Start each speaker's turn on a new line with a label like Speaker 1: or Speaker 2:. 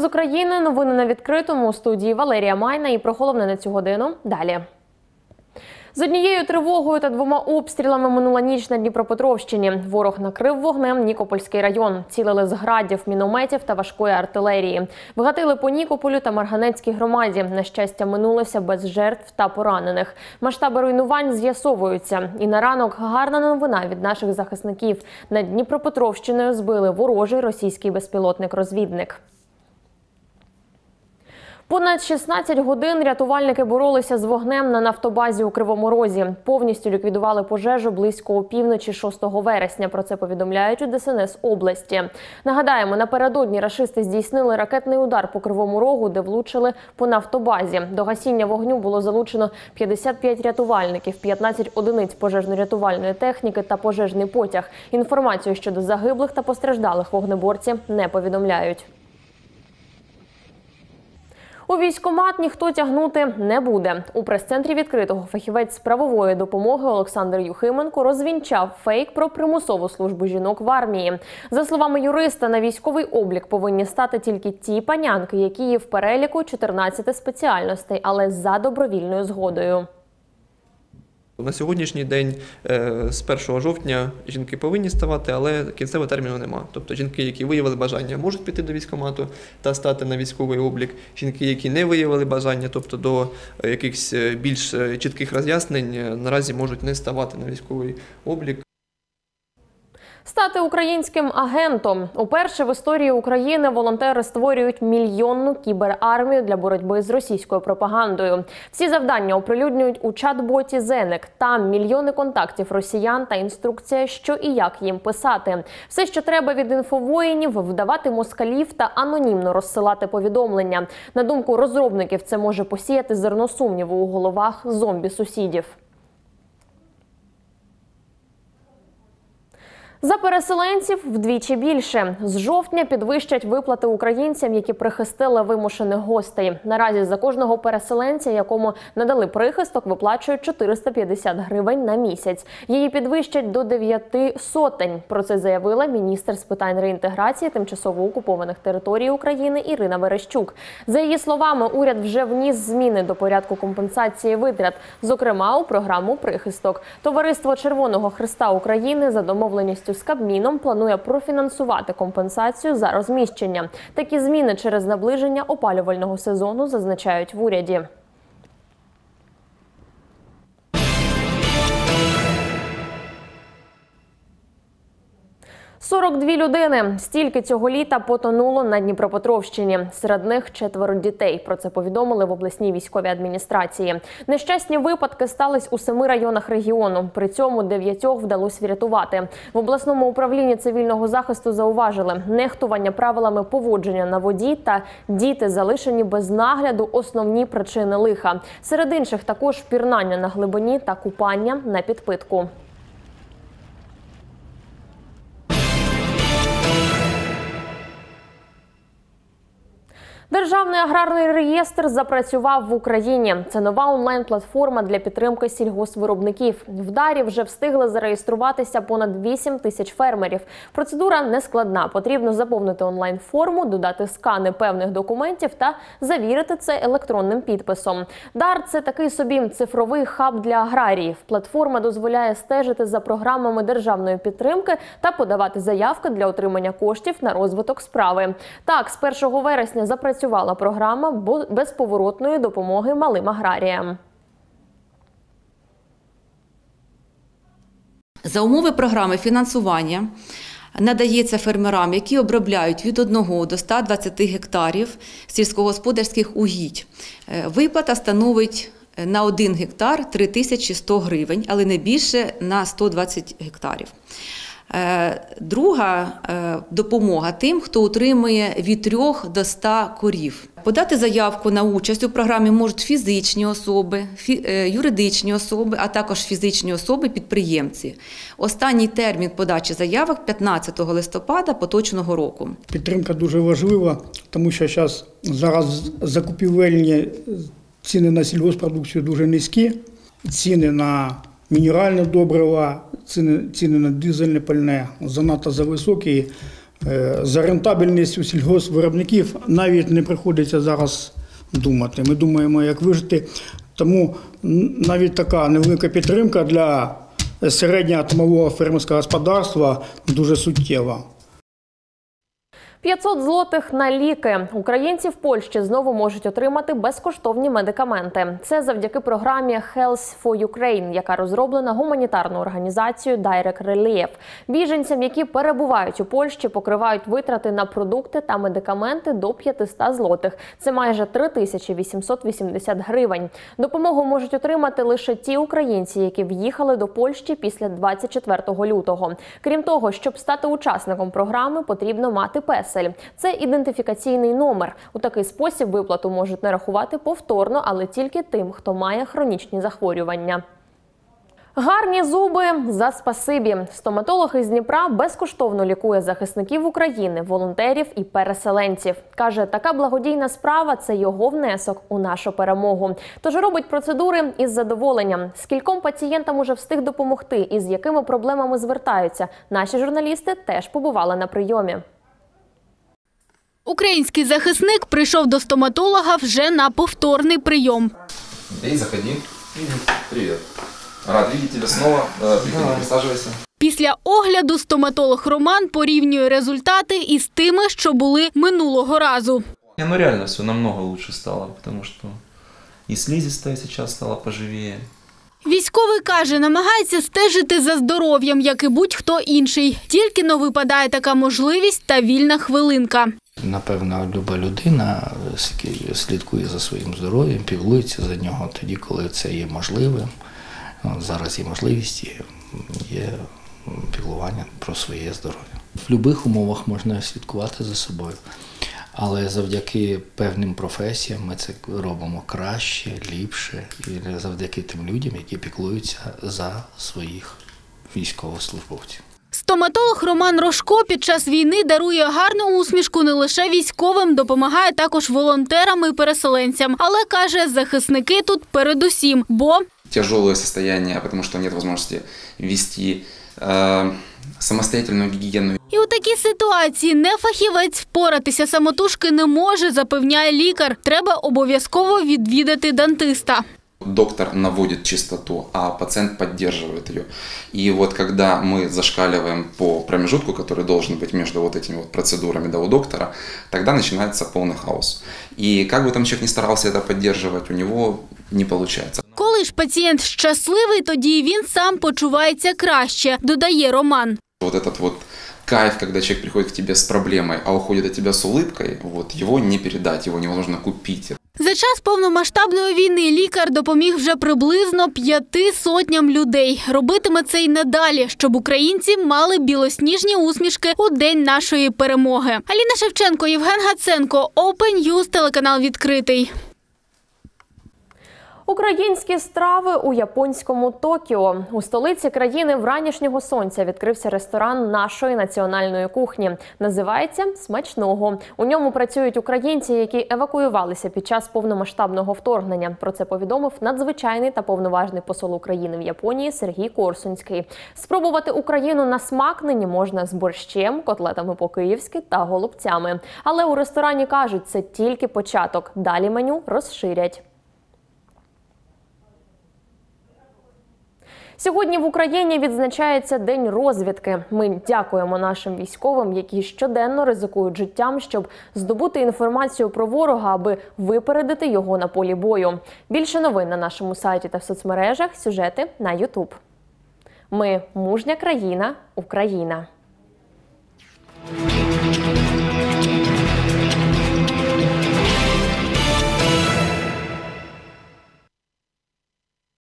Speaker 1: України, новини на відкритому, у студії Валерія Майна, і про головне на цю годину далі. З однією тривогою та 2 обстрілами минула ніч на Дніпропетровщині. Ворог накрив вогнем Нікопольський район. Цілили з градів, мінометів та важкої артилерії. Вгатили по Нікополю та Марганецькій громаді. На щастя, минулося без жертв та поранених. Масштаби руйнувань з'ясовуються. І на ранок гарна новина від наших захисників. Над Дніпропетровщиною збили ворожий російський безпілотник-розвідник. Понад 16 годин рятувальники боролися з вогнем на нафтобазі у Кривому Розі. Повністю ліквідували пожежу близько опівночі 6 вересня. Про це повідомляють у ДСНС області. Нагадаємо, напередодні рашисти здійснили ракетний удар по Кривому Рогу, де влучили по нафтобазі. До гасіння вогню було залучено 55 рятувальників, 15 одиниць пожежно-рятувальної техніки та пожежний потяг. Інформацію щодо загиблих та постраждалих вогнеборці не повідомляють. У військкомат ніхто тягнути не буде. У прес-центрі відкритого фахівець з правової допомоги Олександр Юхименко розвінчав фейк про примусову службу жінок в армії. За словами юриста, на військовий облік повинні стати тільки ті панянки, які є в переліку 14 спеціальностей, але за добровільною згодою.
Speaker 2: На сьогоднішній день з 1 жовтня жінки повинні ставати, але кінцевого терміну нема. Тобто жінки, які виявили бажання, можуть піти до військкомату та стати на військовий облік. Жінки, які не виявили бажання, тобто до якихось більш чітких роз'яснень, наразі можуть не ставати на військовий облік.
Speaker 1: Стати українським агентом. Уперше в історії України волонтери створюють мільйонну кіберармію для боротьби з російською пропагандою. Всі завдання оприлюднюють у чат-боті «Зенек». Там мільйони контактів росіян та інструкція, що і як їм писати. Все, що треба від інфовоїнів, вдавати москалів та анонімно розсилати повідомлення. На думку розробників, це може посіяти зерно сумніву у головах зомбі-сусідів. За переселенців вдвічі більше. З жовтня підвищать виплати українцям, які прихистили вимушених гостей. Наразі за кожного переселенця, якому надали прихисток, виплачують 450 гривень на місяць. Її підвищать до 9 сотень. Про це заявила міністр з питань реінтеграції тимчасово окупованих територій України Ірина Верещук. За її словами, уряд вже вніс зміни до порядку компенсації витрат, зокрема у програму «Прихисток». Товариство Червоного Хреста України за домовленістю з Кабміном планує профінансувати компенсацію за розміщення. Такі зміни через наближення опалювального сезону, зазначають в уряді. 42 людини. Стільки цього літа потонуло на Дніпропетровщині. Серед них 4 дітей. Про це повідомили в обласній військовій адміністрації. Нещасні випадки стались у 7 районах регіону. При цьому 9 вдалося врятувати. В обласному управлінні цивільного захисту зауважили, нехтування правилами поводження на воді та діти, залишені без нагляду – основні причини лиха. Серед інших також пірнання на глибині та купання на підпитку. Державний аграрний реєстр запрацював в Україні. Це нова онлайн-платформа для підтримки сільгоспвиробників. В Дарі вже встигли зареєструватися понад 8 тисяч фермерів. Процедура нескладна. Потрібно заповнити онлайн-форму, додати скани певних документів та завірити це електронним підписом. Дар – це такий собі цифровий хаб для аграріїв. Платформа дозволяє стежити за програмами державної підтримки та подавати заявки для отримання коштів на розвиток справи. Так, з 1 вересня запрацювала програма безповоротної допомоги малим аграріям.
Speaker 3: За умови програми фінансування надається фермерам, які обробляють від 1 до 120 гектарів сільськогосподарських угідь. Виплата становить на 1 гектар 3100 гривень, але не більше на 120 гектарів. Друга допомога тим, хто утримує від 3 до 100 корів. Подати заявку на участь у програмі можуть фізичні особи, юридичні особи, а також фізичні особи-підприємці. Останній термін подачі заявок – 15 листопада поточного року.
Speaker 4: Підтримка дуже важлива, тому що зараз закупівельні ціни на сільгоспродукцію дуже низькі, ціни на мінеральне добрива, ціни на дизельне пальне занадто зависокі. За рентабельність у сільгоспвиробників навіть не приходиться зараз думати. Ми думаємо, як вижити. Тому навіть така невелика підтримка для середнього атомового фермерського господарства дуже суттєва.
Speaker 1: 500 злотих на ліки. Українці в Польщі знову можуть отримати безкоштовні медикаменти. Це завдяки програмі Health for Ukraine, яка розроблена гуманітарною організацією Direct Relief. Біженцям, які перебувають у Польщі, покривають витрати на продукти та медикаменти до 500 злотих. Це майже 3880 гривень. Допомогу можуть отримати лише ті українці, які в'їхали до Польщі після 24 лютого. Крім того, щоб стати учасником програми, потрібно мати песель. Це ідентифікаційний номер. У такий спосіб виплату можуть нарахувати повторно, але тільки тим, хто має хронічні захворювання. Гарні зуби за спасибі. Стоматолог із Дніпра безкоштовно лікує захисників України, волонтерів і переселенців. Каже, така благодійна справа – це його внесок у нашу перемогу. Тож робить процедури із задоволенням. Скільком пацієнтам уже встиг допомогти і з якими проблемами звертаються, наші журналісти теж побували на прийомі.
Speaker 5: Український захисник прийшов до стоматолога вже на повторний прийом.
Speaker 6: Эй, заходи. Привет. Рад видеть тебя снова. Приходи, присаживайся.
Speaker 5: Після огляду стоматолог Роман порівнює результати із тими, що були минулого разу.
Speaker 6: Ну реально все намного лучше стало, потому что и слизистая сейчас стала поживее.
Speaker 5: Військовий каже, намагається стежити за здоров'ям, як і будь-хто інший. Тільки-но випадає така можливість та вільна хвилинка.
Speaker 7: Напевно, люба людина слідкує за своїм здоров'ям, піклується за нього тоді, коли це є можливим. Зараз є можливість, є піклування про своє здоров'я. В будь-яких умовах можна слідкувати за собою, але завдяки певним професіям ми це робимо краще, ліпше, і завдяки тим людям, які піклуються за своїх військовослужбовців.
Speaker 5: Стоматолог Роман Рожко під час війни дарує гарну усмішку не лише військовим, допомагає також волонтерам і переселенцям. Але, каже, захисники тут передусім, бо
Speaker 6: Тяжелое состояние, потому что нет возможности вести самостоятельную гигиену.
Speaker 5: і у такій ситуації нефахівець впоратися самотужки не може, запевняє лікар. Треба обов'язково відвідати дантиста.
Speaker 6: Доктор наводит чистоту, а пациент поддерживает ее. И вот когда мы зашкаливаем по промежутку, который должен быть между вот этими вот процедурами у доктора, тогда начинается полный хаос. И как бы там человек ни старался это поддерживать, у него не получается.
Speaker 5: Коли ж пацієнт щасливий, тоді він сам почувається краще, додає Роман.
Speaker 6: Вот этот вот кайф, когда человек приходит к тебе с проблемой, а уходит от тебя с улыбкой, вот его не передать, его невозможно купить.
Speaker 5: За час повномасштабної війни лікар допоміг вже приблизно 500 людей. Робитиме це й надалі, щоб українці мали білосніжні усмішки у день нашої перемоги. Аліна Шевченко, Євген Гаценко, Open News, телеканал «Відкритий».
Speaker 1: Українські страви у японському Токіо. У столиці країни вранішнього сонця відкрився ресторан нашої національної кухні. Називається «Смачного». У ньому працюють українці, які евакуювалися під час повномасштабного вторгнення. Про це повідомив надзвичайний та повноважний посол України в Японії Сергій Корсунський. Спробувати Україну на смак нині можна з борщем, котлетами по-київськи та голубцями. Але у ресторані кажуть, це тільки початок. Далі меню розширять. Сьогодні в Україні відзначається День розвідки. Ми дякуємо нашим військовим, які щоденно ризикують життям, щоб здобути інформацію про ворога, аби випередити його на полі бою. Більше новин на нашому сайті та в соцмережах, сюжети на YouTube. Ми – мужня країна, Україна.